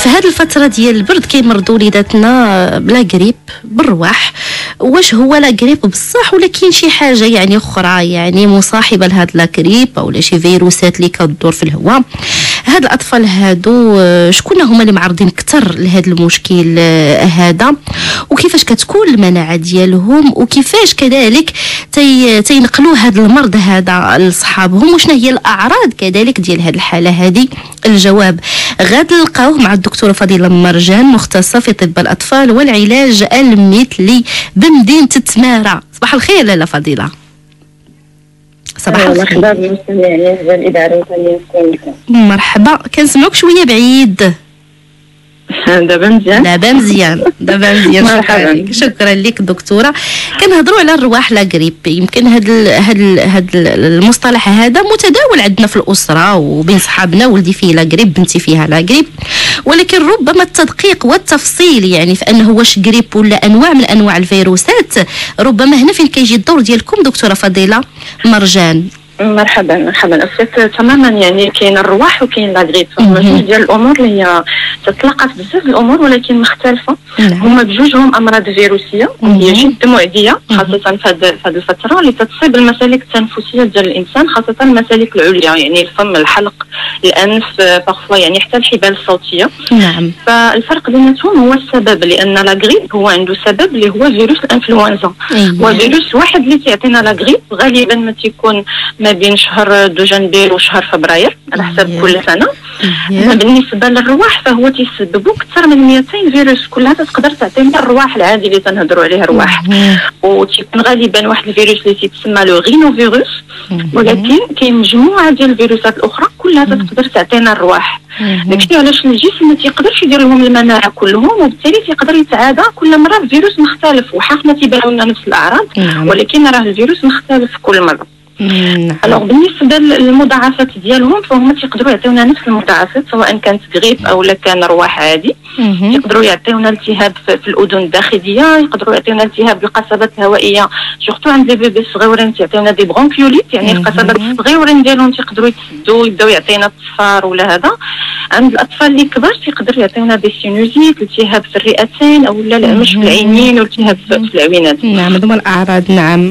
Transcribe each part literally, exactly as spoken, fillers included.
في هذه الفتره ديال البرد كيمرضوا وليداتنا بلا غريب بالرواح. واش هو لا غريب بصح ولا كاين شي حاجه يعني اخرى يعني مصاحبه لهاد لا غريب ولا شي فيروسات اللي كدور في الهواء؟ هاد الاطفال هادو شكون هما اللي معرضين اكثر لهذا المشكل هذا، وكيفاش كتكون المناعه ديالهم، وكيفاش كذلك تي تينقلوا هذا المرض هذا لصحابهم، وشنا هي الاعراض كذلك ديال هذه الحاله هذه؟ الجواب غادي نلقاوه مع الدكتوره فضيله مرجان، مختصه في طب الاطفال والعلاج المثلي بمدينه تماره. صباح الخير لاله فضيله. صباح الخير. مرحبا، كنسمعوك شويه بعيد. دابا مزيان؟ دابا مزيان دابا مزيان. شكرا لك شكرا لك دكتوره. كنهضروا على الرواح لا غريب، يمكن هذا هذا هذا المصطلح هذا متداول عندنا في الاسره وبين صحابنا، ولدي فيه لا غريب، بنتي فيها لا غريب، ولكن ربما التدقيق والتفصيل يعني في انه واش غريب ولا انواع من انواع الفيروسات، ربما هنا فين كيجي الدور ديالكم دكتوره فضيله مرجان. مرحبا مرحبا. أفيت تماما، يعني كاين الرواح وكاين لا غريب، هما جوج ديال الامور اللي هي تتلاقى في بزاف الامور ولكن مختلفه. هما بجوجهم امراض فيروسيه هي شد معديه، خاصه في هذه الفتره اللي تتصيب المسالك التنفسيه ديال الانسان، خاصه المسالك العليا يعني الفم، الحلق، الانف، بارفوا يعني حتى الحبال الصوتيه. نعم. فالفرق بيناتهم هو السبب، لان لا غريب هو عنده سبب اللي هو فيروس الانفلونزا. وفيروس واحد اللي تيعطينا لا غريب غالبا ما تيكون ما بين شهر دجنبير وشهر فبراير على حسب كل سنه. أما بالنسبه للرواح فهو تيسببوا اكثر من مئتين فيروس، كلها تقدر تعطينا الرواح العادي اللي تنهضروا عليه رواح، وتيكون غالبا واحد الفيروس اللي تيتسمى لو غينو فيروس، ولكن كاين مجموعه ديال الفيروسات الاخرى كلها تقدر تعطينا الرواح. داكشي علاش الجسم ما تيقدرش يدير لهم المناعه كلهم، وبالتالي تيقدر يتعادى كل مره بفيروس مختلف، وحنا تيبانو لنا نفس الاعراض ولكن راه الفيروس مختلف كل مره. الوغ بالنسبه للمضاعفات ديالهم فهم تيقدروا يعطيونا نفس المضاعفات، سواء كانت غريب او لا كان رواح عادي. يقدروا يعطيونا التهاب في الاذن الداخليه، يقدروا يعطيونا التهاب القصبات الهوائيه، سورتو عند لي بيبي الصغيورين تيعطيونا دي برونكيوليت، يعني القصبات الصغيورين ديالهم تيقدروا يتسدوا يبداو يعطينا التصفار ولا هذا. عند الاطفال اللي كبار تيقدر يعطيونا دي سينوزيت، التهاب في الرئتين او لا الهمش في العينين والتهاب في العوينات. نعم هذوما الاعراض. نعم.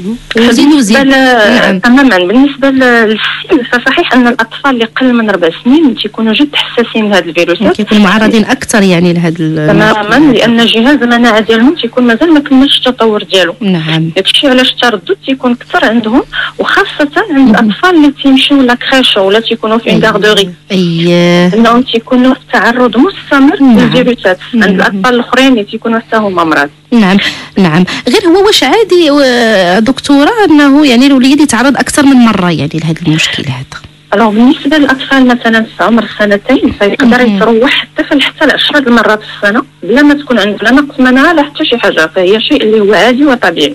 نعم تماما. بالنسبه للسن فصحيح ان الاطفال اللي قل من ربع سنين تيكونوا جد حساسين لهذه الفيروسات، كيكونوا معرضين اكثر يعني لهذا تماما، لان جهاز المناعه ديالهم تيكون مازال ما كملش التطور ديالو. نعم. داكشي علاش التردد تيكون اكثر عندهم، وخاصه عند الاطفال اللي تيمشيو لا كريش ولا تيكونوا في غاردوري، اييه انهم تيكونوا في تعرض مستمر للفيروسات. عند الاطفال الاخرين اللي تيكونوا حتى هما امراض. نعم نعم. غير هو واش عادي دكتوره انه يعني الوليد يتعرض اكثر من مره يعني لهذا المشكل هذا؟ الوغ بالنسبه للاطفال مثلا في عمر السنتين فيقدر يتروح الطفل حتى لعشرة المرات في السنه بلا ما تكون عنده لا نقص مناعه لا حتى شي حاجه، فهي شيء اللي هو عادي وطبيعي.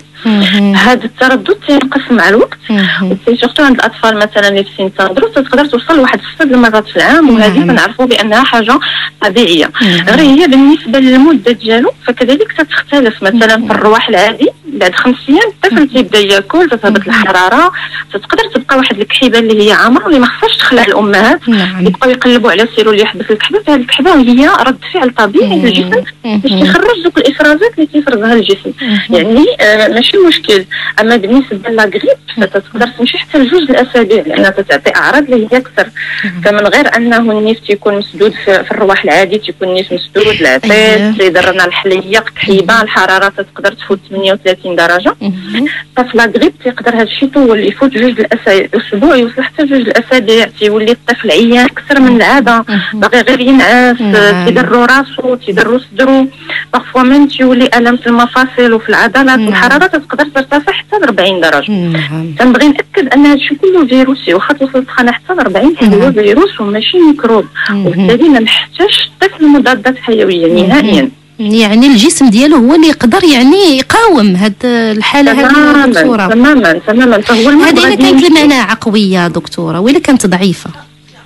هذا التردد تينقص مع الوقت، وسورتو عند الاطفال مثلا اللي في سن التدرس تقدر توصل لواحد ست المرات في العام، وهذه كنعرفوا بانها حاجه طبيعيه. غير هي بالنسبه للمده ديالو فكذلك تختلف. مثلا في الرواح العادي بعد خمس ايام الطفل تيبدا ياكل، تتهبط الحراره، تقدر تبقى واحد الكحيبه اللي هي عامره واللي ما خصهاش تخلع الامهات، يبقاو يقلبوا على السيرو اللي يحبس الكحبه. فهاد الكحبه هي رد فعل طبيعي للجسم باش يخرج دوك الافرازات اللي تيفرزها الجسم، يعني آه ماشي مشكل. اما بالنسبه للغريب فتقدر تمشي حتى لجوج الاسابيع لانها تتعطي اعراض اللي هي اكثر، فمن غير انه النيف تيكون مسدود في, في الرواح العادي تيكون النيف مسدود، العطيس تيضرنا الحليق، كحيبه، الحراره تقدر تفوت ثمانية وثلاثين درجه. ففي لاغريب تيقدر هذا الشيء طول يفوت جوج الاسابيع، يوصل حتى جوج الاسابيع، تيولي الطفل عيان اكثر من العاده، باغي غير ينعس، تيضرو راسو تيضرو صدرو، بارفوا من تيولي الم في المفاصل وفي العضلات، والحراره تقدر ترتفع حتى ل أربعين درجه. تنبغي ناكد ان هذا الشيء كله فيروسي، واخا توصل سخانه حتى ل أربعين هو فيروس وماشي ميكروب، وبالتالي ما محتاجش الطفل مضادات حيويه نهائيا. يعني الجسم ديالو هو اللي يقدر يعني يقاوم هاد الحاله هذه دكتوره. تماما تماما. فهو هذه الا كانت المناعه قويه دكتوره ولا كانت ضعيفه؟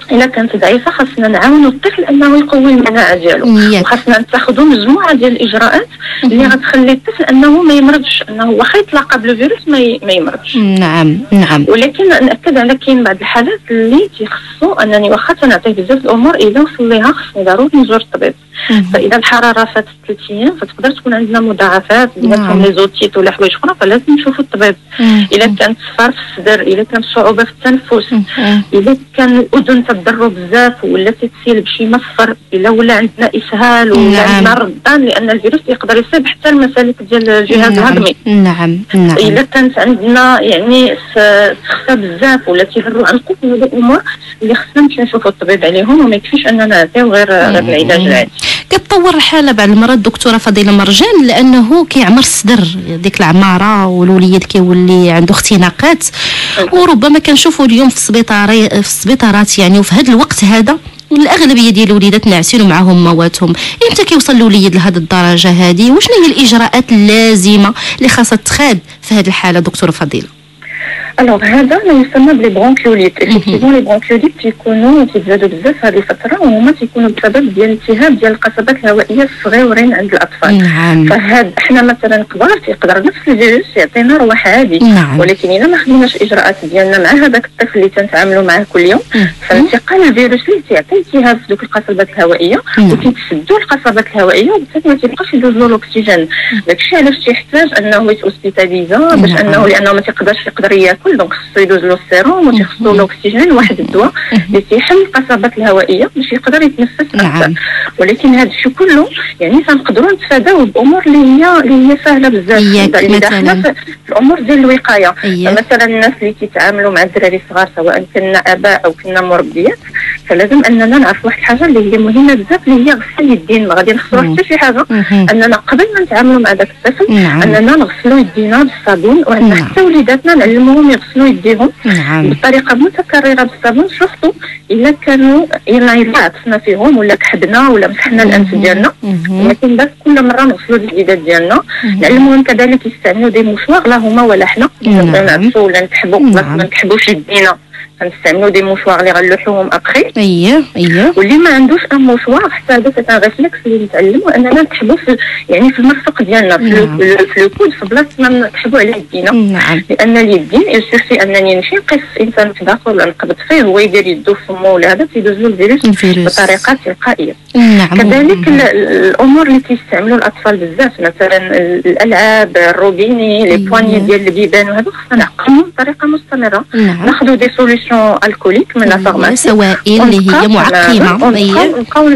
الا كانت ضعيفه خاصنا نعاونوا الطفل انه يقوي المناعه ديالو، وخاصنا نتخذوا مجموعه ديال الاجراءات اللي غتخلي الطفل انه ما يمرضش، انه واخا يتلاقى بالفيروس ما ما يمرضش. نعم نعم. ولكن ناكد على كاين بعض الحالات اللي تيخصوا انني واخا تنعطيه بزاف الامور اذا وصل ليها خصني ضروري نزور الطبيب. فاذا الحراره فاتت ثلاث ايام فتقدر تكون عندنا مضاعفات بيناتهم لي زوتيت ولا حوايج اخرى، فلازم نشوفوا الطبيب. اذا كانت صفار في الصدر، اذا كانت صعوبه في التنفس، اذا كان الاذن تضرب بزاف ولا تتسيل بشي مصفر، الا ولا عندنا اسهال ولا عندنا ردان، لان الفيروس يقدر يصيب حتى المسالك ديال الجهاز الهضمي. نعم نعم. اذا كانت عندنا يعني تخفى بزاف ولا تيهروا عنقو، هذه الامور اللي خصنا نمشيو نشوفوا الطبيب عليهم، وما يكفيش اننا نعطيو غير غير العلاج العادي. كتطور الحاله بعض المرات دكتوره فضيله مرجان لانه كيعمر الصدر، ديك العماره والوليد كيولي عنده اختناقات، وربما كنشوفوا اليوم في السبيطار في السبيطارات يعني، وفي هذا الوقت هذا الاغلبيه ديال الوليدات ناعسين ومعهم مواتهم. امتى كيوصل الوليد لهذه الدرجه هذه؟ وشنو هي الاجراءات اللازمه اللي خاصها تتخذ في هذه الحاله دكتوره فضيله؟ الوغ هذا ما يسمى بلي برونكيوليت. افيكتيفون لي برونكيوليت تيكونوا تيتزادوا بزاف هذه الفتره، وهما تيكونوا بسبب ديال التهاب ديال القصبات الهوائيه الصغيورين عند الاطفال. نعم. فهاد احنا مثلا كبار تيقدر نفس الفيروس يعطينا رواح عادي. نعم. ولكن الا ما خديناش الاجراءات ديالنا مع هذاك الطفل اللي تنتعاملوا معاه كل يوم، فانتقال الفيروس اللي تيعطي التهاب في دوك القصبات الهوائيه وتيتسدوا القصبات الهوائيه، وبالتالي ما تيبقاش يدوز له الاكسجين. داكشي علاش تيحتاج انه يتوسبيتاليزا باش انه لانه ما تيقدرش يقدر ياكل، دونك خصو يدوز له السيروم وتيخصو له اكسجين، واحد الدواء اللي تيحمي القصبات الهوائيه باش يقدر يتنفس اكثر. ولكن هذا الشيء كله يعني تنقدروا نتفاداو بامور اللي هي اللي هي سهله بزاف، اللي داخله في الامور ديال الوقايه. مثلا الناس اللي كيتعاملوا مع الدراري الصغار سواء كنا اباء او كنا مربيات، فلازم اننا نعرف واحد الحاجه اللي هي مهمه بزاف اللي هي غسل اليدين. ما غادي نخسروا حتى شي حاجه اننا قبل ما نتعاملوا مع ذاك الطفل اننا نغسلوا يدينا بالصابون، وعندنا حتى وليداتنا نعلموهم يغسلوا يديهم بطريقه متكرره بالصابون. شفتوا الا كانوا الا الا عطسنا فيهم ولا كحبنا ولا مسحنا الانف ديالنا، ولكن بس كل مره نغسلوا اليدات ديالنا. نعلموهم كذلك يستعملوا دي موشواغ لا هما ولا حنا نعطسوا ولا نكحبوا، بس ما نكحبوش يدينا، كنستعملوا دي موشواغ اللي غنلوحوهم ابخي. اييه اييه. واللي ما عندوش ان موشواغ حتى هذا سيت ان ريفلكس اللي نتعلموا اننا نكحبوا في يعني في المرفق ديالنا، في الكود في بلاصه ما نكحبوا على يدينا. نعم. لان اليدين يسوسي انني نمشي نقص انسان في داخل ولا نقبض فيه هو يدير يدو في فمه ولا هذا تيدوز له الفيروس بطريقه تلقائيه. نعم. كذلك الامور اللي كيستعملوا الاطفال بزاف، مثلا الالعاب الروبيني لي بواني ديال البيبان وهذا خصنا نعقمهم بطريقه مستمره. ناخذوا دي سوليسيون الكوليك من الفارماسي، سوائل اللي هي معقمه، ونبقاو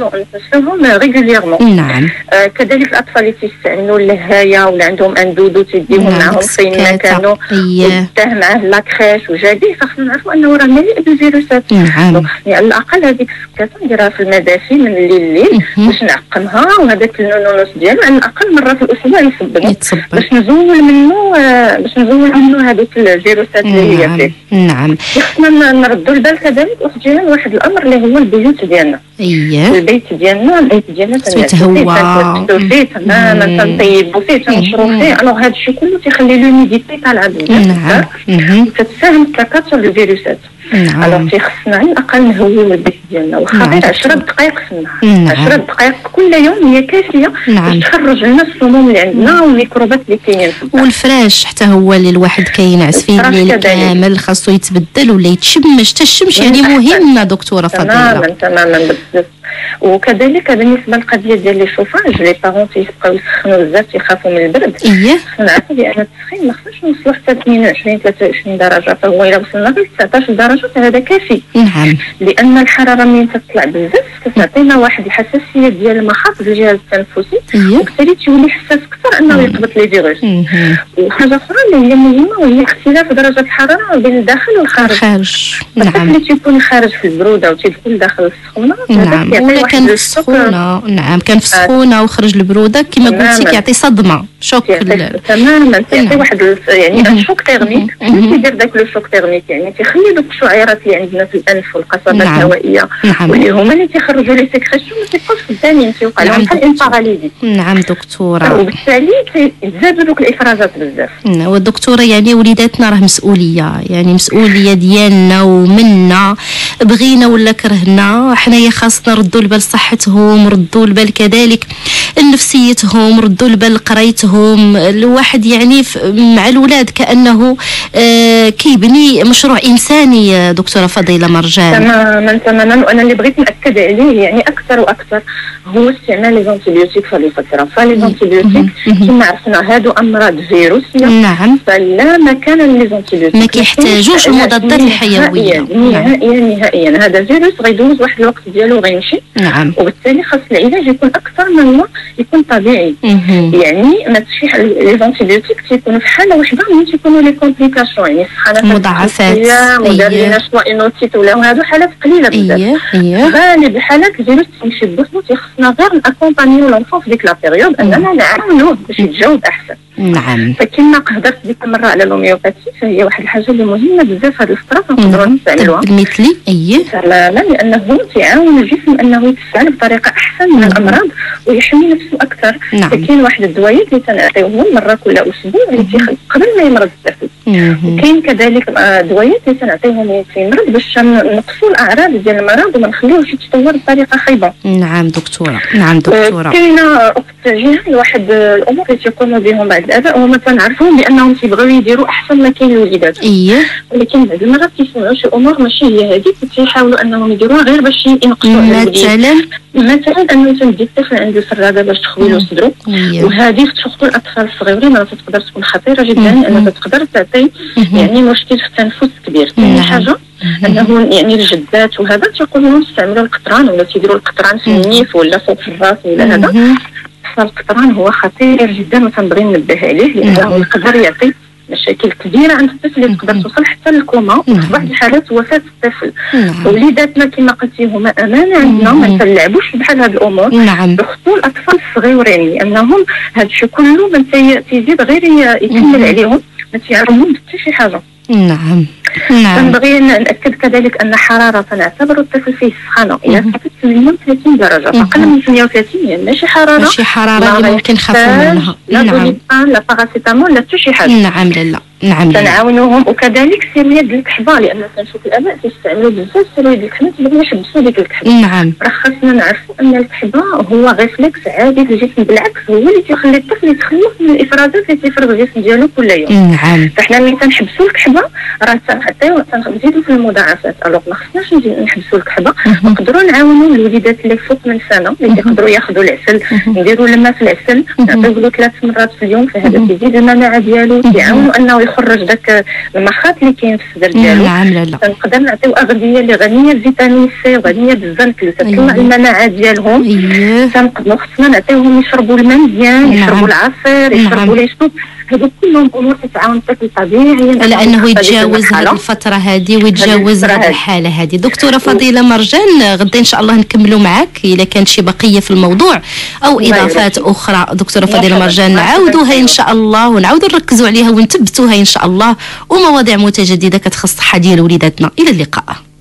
نسحوهم ريغوليرمون. نعم. آه كذلك الاطفال اللي تيستعملوا اللهايه ولا عندهم اندودو تيديهم معاهم فين ما كانوا وتاه معاه لاكريش وجابيه، فخصنا نعرفوا انه راه مليء بالفيروسات. نعم. يعني على الاقل هذيك السكاته نديرها في المدافي من الليل الليل باش نعقمها، وهذاك النونوس ديالو على الاقل مره في الاسبوع يصبنا باش نزول منه آه باش نزول منه هذوك الفيروسات اللي هي فيه. نعم. خصنا نردوا البال كذلك وخصنا واحد الامر اللي هو البيوت ديالنا. اييه. البيت ديالنا البيت ديالنا تنتهوى فيه تماما، تنطيبوا فيه تنشروا فيه. الوغ هذا الشيء كله تيخلي لوميديتي طالعه بزاف وتتساهم كثره الفيروسات. الوغ تيخصنا على الاقل نهويو البيت ديالنا واخا غير عشرة دقائق في النهار. عشرة دقائق كل يوم هي كافيه باش تخرج لنا السموم اللي عندنا والميكروبات اللي كاينين. والفراش حتى هو اللي الواحد كينعس فيه الليل كامل خاصو يتبدل ولا يتشمش. حتى الشمس يعني مهمه دكتوره فضيله. تماما تماما بزاف. وكذلك بالنسبه للقضيه ديال لي شوفاج، لي بارون تيبقاو يسخنوا بزاف تيخافوا من البرد. اييه. نعرفوا بان التسخين ما خصناش نوصلوا حتى اثنين وعشرين ثلاثة وعشرين درجه، فهو الا وصلنا غير تسعطاش درجه فهذا كافي. نعم. لان الحراره ملي تطلع بزاف كتعطينا واحد الحساسيه ديال المخاطر الجهاز التنفسي، وبالتالي تولي حساس اكثر انه يقبض لي فيروس. وحاجه اخرى اللي هي مهمه وهي اختلاف درجه الحراره بين الداخل والخارج. الخارج. نعم. اللي تيكون خارج في البروده وتيدخل داخل السخونه هذا ولا كان في السخونه. نعم كان في السخونه وخرج البروده كما قلتي كيعطي صدمه شوك تماما تيعطي واحد يعني شوك تيرميك كيدير داك لو شوك تيرميك يعني تيخلي دوك الشعيرات اللي عندنا في الانف والقصبات الهوائيه واللي هما اللي تيخرجوا لي سيكريسيون ما تيبقاوش قدامين تيوقع لهم بحال انفاراليزي. نعم دكتوره وبالتالي تزادوا دوك الافرازات بزاف. والدكتوره يعني وليداتنا راه مسؤوليه يعني مسؤوليه ديالنا ومنا بغينا ولا كرهنا حنايا خاصنا نردوا البال صحتهم ردوا البال كذلك نفسيتهم ردوا البال قرايتهم. الواحد يعني مع الولاد كانه آه كيبني مشروع انساني دكتوره فضيله مرجان. تماما تماما وانا اللي بغيت ناكد عليه يعني اكثر واكثر هو استعمال لي زونتيبيوتيك في هذه الفتره. فلي زونتيبيوتيك كما عرفنا هادو امراض فيروسيه. نعم فلا مكان لي زونتيبيوتيك ما كيحتاجوش المضادات الحيويه نهائيا نهائيا. هذا فيروس غيدوز واحد الوقت ديالو غيمشي. نعم وبالتالي خاص العلاج يكون اكثر من ما يكون طبيعي. يعني ما تشي لي زونتيبيوتيك تيكونوا في حاله وحده ملي تيكونوا لي كومبليكاسيون يعني السخانات مضاعفات مدرينا شويه انوتيت ولا هادو حالات قليله بزاف. غالب الحالات الفيروس تمشي بوحدو تيخصنا غير ناكومبانيو لونفون في ديك لا بيريود اننا نعاونوه باش يتجاوب احسن. نعم فكما هضرت ديك المره على الهوميوباثي فهي واحد الحاجه اللي مهمه بزاف هذه الفتره نقدروا نستعملوها المثلي. اي تماما لانه تيعاون الجسم انه يتفاعل بطريقه احسن من الامراض ويحمي نفسه اكثر. نعم. فكاين واحد الدوايات اللي تنعطيوهم مره كل اسبوع اللي تيخلي قبل ما يمرض الطفل. وكاين كذلك دوايات اللي تنعطيوهم في المرض باش نقصوا الاعراض ديال المرض وما نخليوهش يتطور بطريقه خايبه. نعم دكتوره. نعم دكتوره كاينه اخت جهه واحد الامور اللي تيقوموا بهم بعض الاباء هما تنعرفوهم بانهم تيبغيو يديروا احسن ما كاين لوليداتهم. اييه ولكن بعض المرات كيسمعوا شي امور ماشي هي هذيك وتيحاولوا انهم يديروها غير باش ينقصوا على الوليد. مثلا مثلا انه تندي الطفل عنده سراده باش تخوي له صدرو. وهذه في خصوص الاطفال الصغيرين راه تقدر تكون خطيره جدا لانها تقدر تعطي يعني مشكل في التنفس كبير. ثاني حاجه انه يعني الجدات وهذا تيقولوا يستعملوا القطران ولا تيديروا القطران في النيف ولا فوق الراس ولا هذا. فالقطران هو خطير جدا وتنبغي ننبه عليه لانه يقدر يعطي مشاكل كبيره عند الطفل اللي تقدر توصل حتى للكوما وفي بعض الحالات وفاه الطفل. وليداتنا كما قلتي هما امانه عندنا ما نلعبوش بحال هاد الامور. نعم بخصوص الاطفال الصغيورين لانهم هذا الشيء كله من تيزيد غير يكمل عليهم ما تيعرفوهم حتى شي حاجه. نعم نعم تنبغي ناكد كذلك ان حراره نعتبر الطفل فيه سخانه الى فاتت ثمانية وثلاثين درجه فاقل من ثمانية وثلاثين يعني ماشي حراره ماشي حراره اللي ممكن نخافوا منها. لا دوليبان لا باراسيتامول لا حتى شي حاجه. نعم لا نعم تنعاونوهم. وكذلك سيرويات ديال الكحبه لان كنشوف الاباء تيستعملوا بزاف سيرويات ديال الكحبه تيبغيو يحبسوا ديك الكحبه. نعم راه خاصنا نعرفوا ان الكحبه هو ريفلكس عادي في الجسم بالعكس هو اللي تيخلي الطفل يتخلص من الافرازات اللي تيفرز الجسم ديالو كل يوم. نعم فاحنا ملي تنحبسوا الكحبه راه تنحطيو تنزيدوا في المضاعفات. الوغ ما خصناش نحبسوا الكحبه نقدروا نعاونوا الوليدات اللي فوق من سنه اللي يقدروا ياخذوا العسل نديروا الماء في العسل نعطيو له ثلاث مرات في اليوم فهذا تزيد المناعه ديالو تيعاونوا انه يخرج داك المخاط اللي كاين في الصدر ديالو. نعم لا لا تنقدر نعطيو اغذيه اللي غنيه بفيتامين سي وغنيه بالزنك اللي تطلع المناعه ديالهم. اييه تنقدروا خصنا نعطيوهم يشربوا الماء مزيان يشربوا العصير يشربوا لي شطوط هذو كلهم امور تتعاون الطفل طبيعيا لانه يتجاوز هذه الفتره هذه ويتجاوز هذه الحاله هذه. دكتوره فضيله مرجان غدا ان شاء الله نكملوا معك اذا كان شي بقيه في الموضوع او اضافات اخرى دكتوره فضيله مرجان نعاودوها ان شاء الله ونعاودوا نركزوا عليها ونثبتوها ان شاء الله ومواضيع متجدده كتخص الصحه ديال وليداتنا. الى اللقاء.